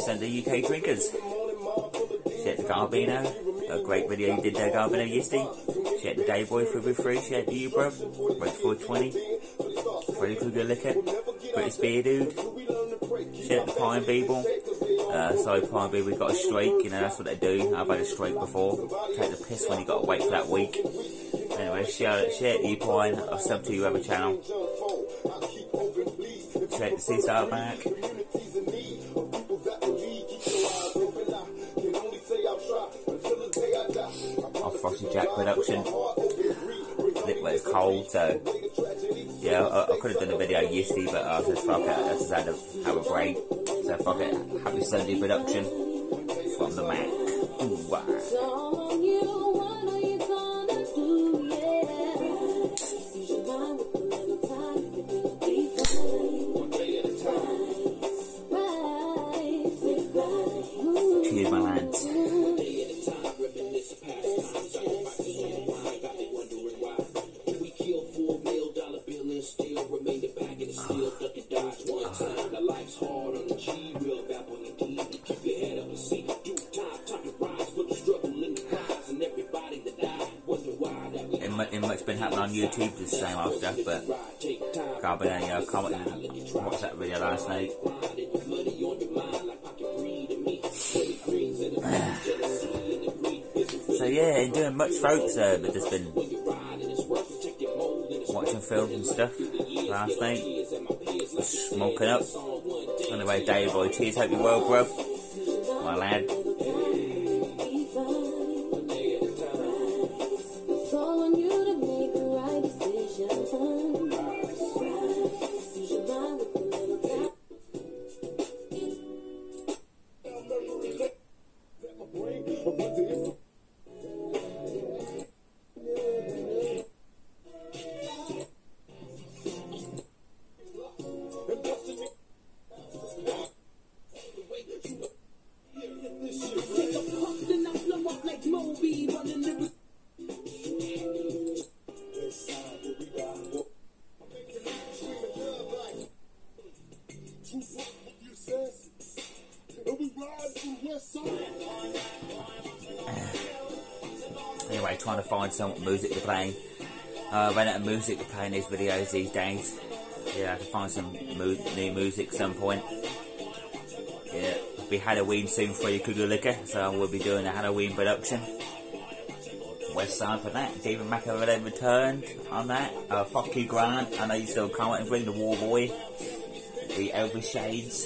Sunday, UK drinkers. Shout the Garbino, a great video you did there, Garbino, yesterday. Shout the Dayboy for every free. Shout the you, bruv. Wait 420. Freddy Krueger Liquor. British Beer Dude. Shout the Pine Beeble. Sorry, Pine Beeble, we got a streak, you know, that's what they do. I've had a streak before. Take the piss when you got to wait for that week. Anyway, shout the you, Pine. I'll sub to you other channel. Check the Seaside back. Frosty Jack production. Well, it's cold, so yeah, I could have done a video yesterday, but I said fuck it, I just had to have a break. So fuck it, happy Sunday production from the Mac. Ooh, wow. Cheers, my lads. Ain't much been happening on YouTube, just the same old stuff, but Garbino commented and watched that video last night. So yeah, ain't doing much, folks, but just been watching films and stuff last night, smoking up. Anyway, Dave boy, cheers, hope you're well, bruv, my lad. Anyway, trying to find some music to play. Ran out of music to play in these videos these days. Yeah, I have to find some new music at some point. Yeah, it'll be Halloween soon for you, Krueger Liquor, so we'll be doing a Halloween production. West Side for that. David McAvoy returned on that. Fuck you, Grant. I know you still can't bring the War Boy. The Elvis Shades.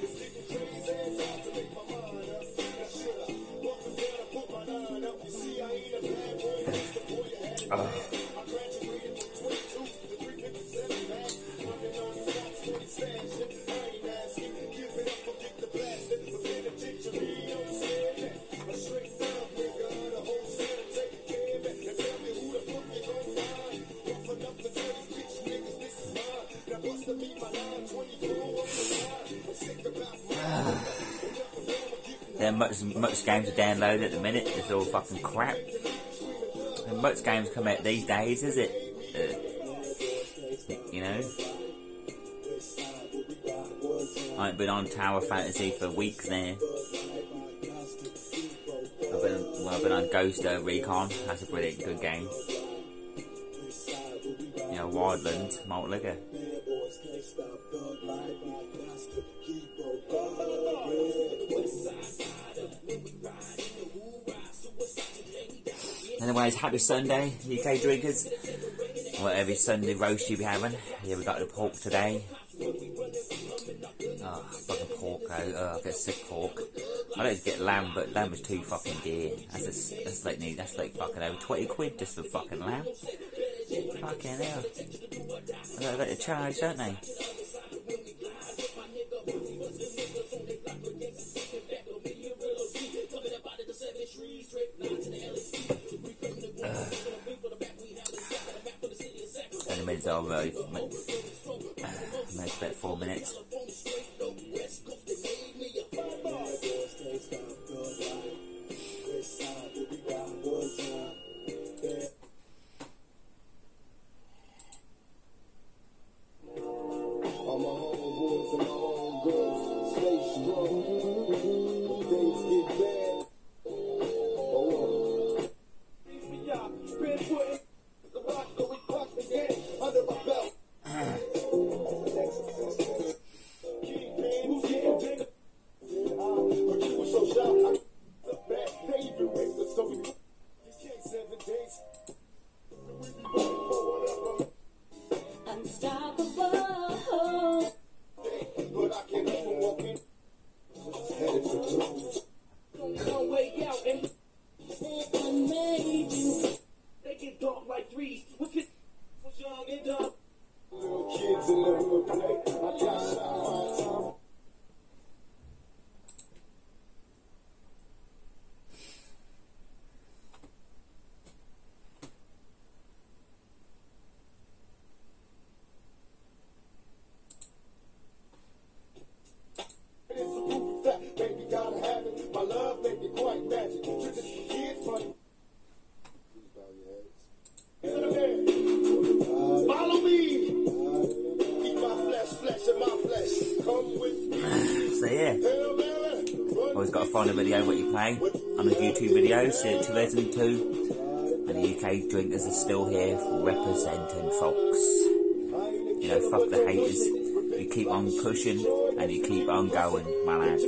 There are much games to download at the minute. It's all fucking crap. And much games come out these days, is it? You know, I ain't been on Tower Fantasy for weeks now. I've been on Ghost Recon. That's a brilliant good game. You know, Wildlands, Malt Liquor. Anyways, happy Sunday, UK drinkers. Whatever Sunday roast you be having. Yeah, we got the pork today. Oh, fucking pork. I get sick pork. I don't get lamb, but lamb is too fucking dear. That's like fucking over 20 quid just for fucking lamb. Fucking hell. They got to charge, don't they? Minutes over. Maybe about 4 minutes. All my homeboys and my homegirls, stay strong. Always got to find a video what you play on a YouTube video. So 2002, and the UK drinkers are still here representing, folks. You know, fuck the haters. You keep on pushing and you keep on going, my lads.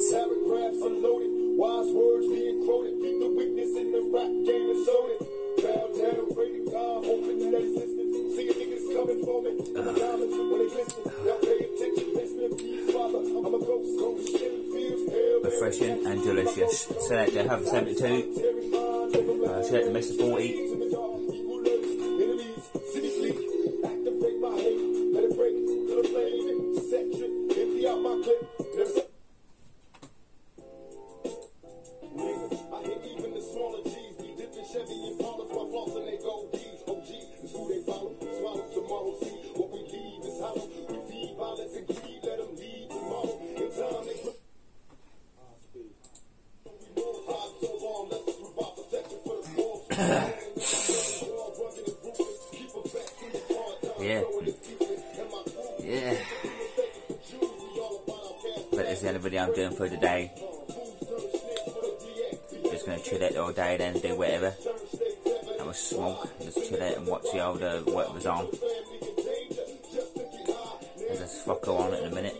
Refreshing and delicious. Select the Hover 72. Select the Mr. 40. Yeah. But that's the only video I'm doing for today. Just gonna chill out all day then, do whatever. Have a smoke, just chill out and watch the older whatever's on. There's this fucker on in a minute.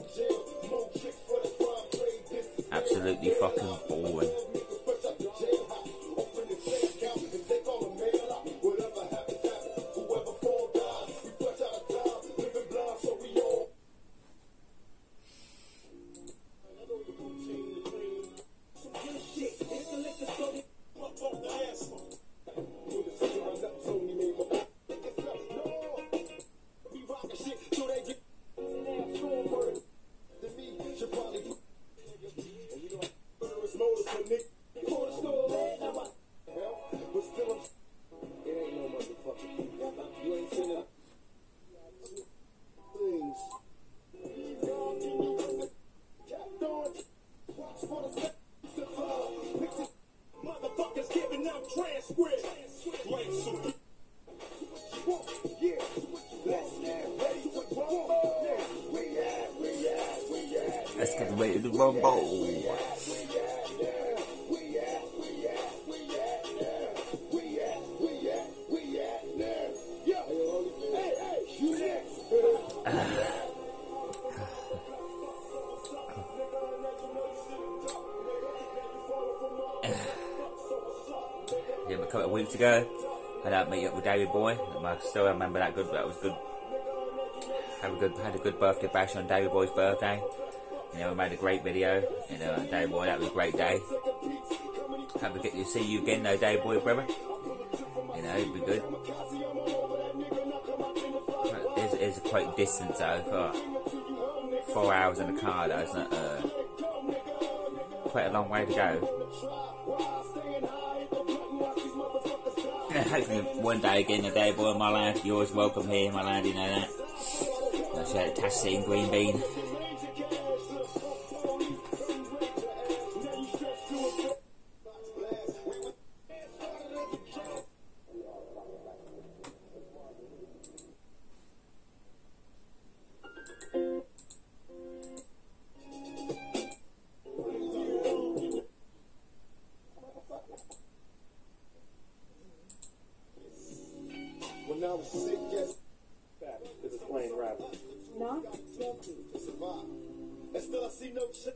Absolutely fucking boring. Let's get ready to rumble. Yeah, a couple of weeks ago, I had a meet up with David Boy. I still remember that good. That was good. Had a good birthday bash on David Boy's birthday. You know, we made a great video. You know, David Boy, that was a great day. Hope we get to see you again, though, David Boy, brother. You know, it'd be good. It's quite distant, though. For 4 hours in the car, though. It's not quite a long way to go. Hopefully one day again, the David Boy, my lad. You're always welcome here, my lad, you know that. That's right, Tassie and Green Bean. When I was sick, yes, this is playing rap. Not joking. To survive. And still I see no shit.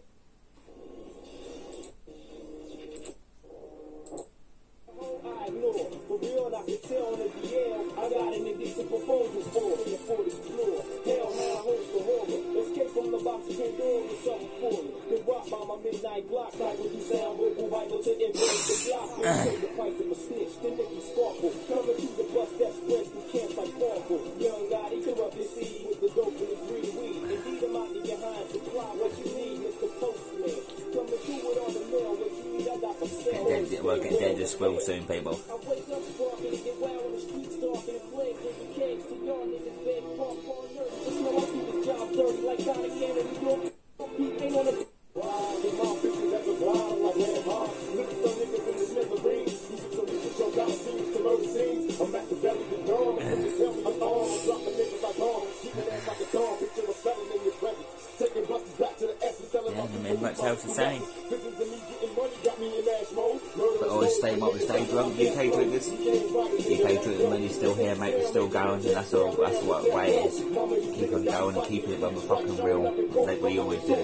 I ignore. For real, I can tell on the DL. I got an indecent proposal for the 40th floor. Hell, now I hope the horror. Escape from the box, can't do it, something for me. Get rocked by my midnight block. Like when you sound vocal, vital to embrace the block. Pay the price of a snitch, then make you sparkle. Coming through the bus that spreads through camps like Sparkle. Young Gotti, corrupt his seed with the dope and the green weed. just will soon, people. Much else to say. But always stay drunk, UK drinkers. UK drinkers, money's still here, mate, we're still going, and that's what way it is. Keep on going and keeping it motherfucking real, like we always do.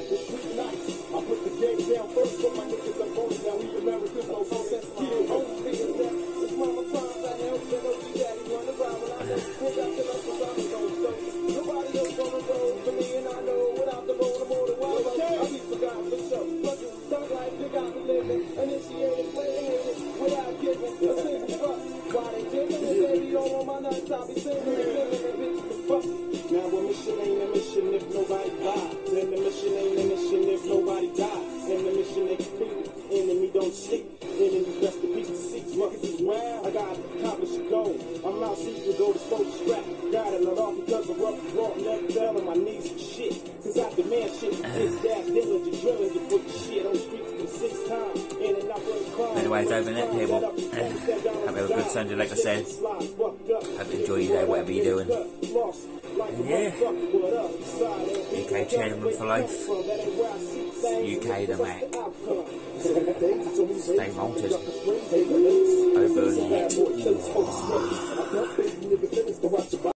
Now a mission ain't a mission if nobody dies. And the mission ain't a mission if nobody dies. And the mission ain't complete. Enemy don't sleep. Enemy best to beat the seats. Ruckus is wild. I gotta accomplish a goal. I'm out seeking go to smoke strap. Got it not off because of rough walk. Never fell on my knees and shit. Cause I demand shit. This gas diligent drilling to put the shit on the streets for 6 times. And it not really crime. Anyways, over that, people. Have a good Sunday, like I said. Hope you enjoy your day, whatever you're doing. And yeah, UK chairman for life. UK the Mac. Stay malted. Over the net.